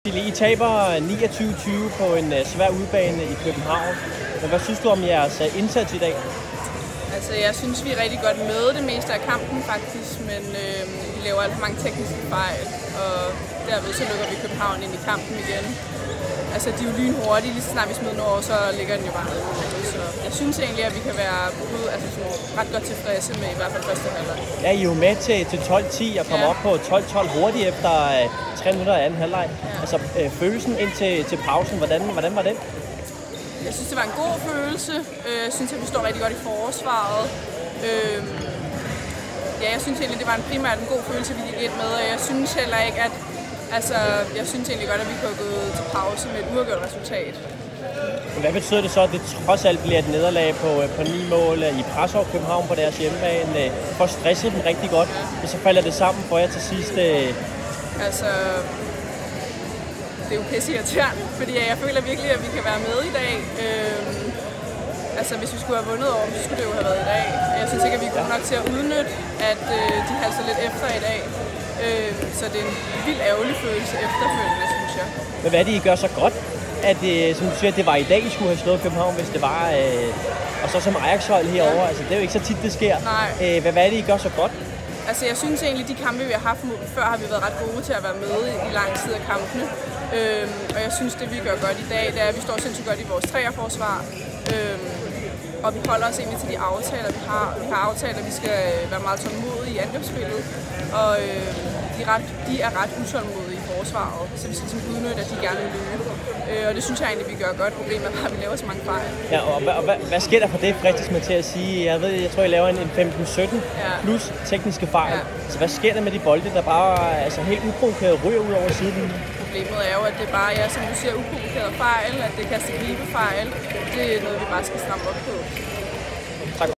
I taber 29-20 på en svær udebane i København. Men hvad synes du om jeres indsats i dag? Altså, jeg synes, vi er rigtig godt med det meste af kampen faktisk, men vi laver alt for mange tekniske fejl, og derved så lukker vi København ind i kampen igen. Altså, de er jo lynhurtige, lige så snart vi smider den over, så ligger den jo bare ned. Så jeg synes egentlig, at vi kan være ret godt tilfredse med i hvert fald første halvleg. Ja, I er jo med til 12-10 og kommer op på 12-12 hurtigt efter 3 minutter af anden halvleg. Ja. Altså, følelsen ind til pausen, hvordan var den? Jeg synes, det var en god følelse. Jeg synes, at vi står rigtig godt i forsvaret. Ja, jeg synes egentlig, det var primært en god følelse, vi gik ind med, og jeg synes heller ikke, at jeg synes egentlig godt, at vi kunne have gået til pause med et uafgjort resultat. Hvad betyder det så, at det trods alt bliver et nederlag på 9 mål? I presser over København på deres hjemmebane, for stresset dem rigtig godt, og så falder det sammen for jer til sidst? Altså, det er jo pisseirriterende, fordi jeg føler virkelig, at vi kan være med i dag. Altså, hvis vi skulle have vundet over dem, så skulle det jo have været i dag. Jeg synes ikke, at vi er gode nok til at udnytte, at de halser lidt efter i dag. Så det er en vildt ærgerlig følelse efterfølgende, synes jeg. Men hvad er det, I gør så godt? At som du siger, det var i dag, I skulle have slået København, hvis det var... og så som Ajax-hold herovre, altså det er jo ikke så tit, det sker. Nej. Hvad er det, I gør så godt? Altså, jeg synes egentlig, de kampe, vi har haft før, har vi været ret gode til at være med i lang tid af kampene. Og jeg synes, det vi gør godt i dag, det er, at vi står sindssygt godt i vores træerforsvar. Og vi holder os egentlig til de aftaler, vi har. Vi har aftalt, at vi skal være meget tålmodige i angrebsspillet. Og de er ret utålmodige i forsvaret, så vi skal udnytte, at de gerne vil løbe. Og det synes jeg egentlig, vi gør godt. Problemet er at vi laver så mange fejl. Ja, og hvad sker der for det, fristes man til at sige? Jeg tror, I laver en 15-17 plus tekniske fejl. Ja. Så hvad sker der med de bolde, der bare helt uprovokeret ryger ud over siden? Problemet er jo, at det bare er, som du siger, uprovokeret fejl, at det kan se fejl. Det er noget, vi bare skal stramme op på. Tak.